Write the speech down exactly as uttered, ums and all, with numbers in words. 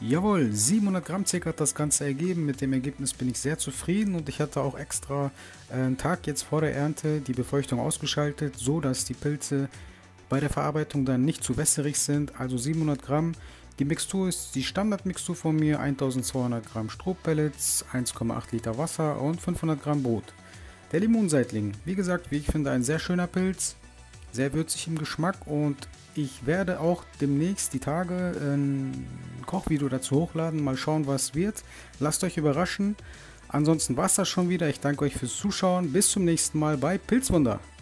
Jawohl, siebenhundert Gramm circa hat das Ganze ergeben. Mit dem Ergebnis bin ich sehr zufrieden und ich hatte auch extra äh, einen Tag jetzt vor der Ernte die Befeuchtung ausgeschaltet, so dass die Pilze bei der Verarbeitung dann nicht zu wässrig sind. Also siebenhundert Gramm. Die Mixtur ist die Standardmixtur von mir, eintausendzweihundert Gramm Strohpellets, eins Komma acht Liter Wasser und fünfhundert Gramm Brot. Der Limonseitling, wie gesagt, wie ich finde, ein sehr schöner Pilz, sehr würzig im Geschmack und ich werde auch demnächst die Tage ein Kochvideo dazu hochladen, mal schauen was wird. Lasst euch überraschen. Ansonsten war es das schon wieder. Ich danke euch fürs Zuschauen. Bis zum nächsten Mal bei Pilzwunder.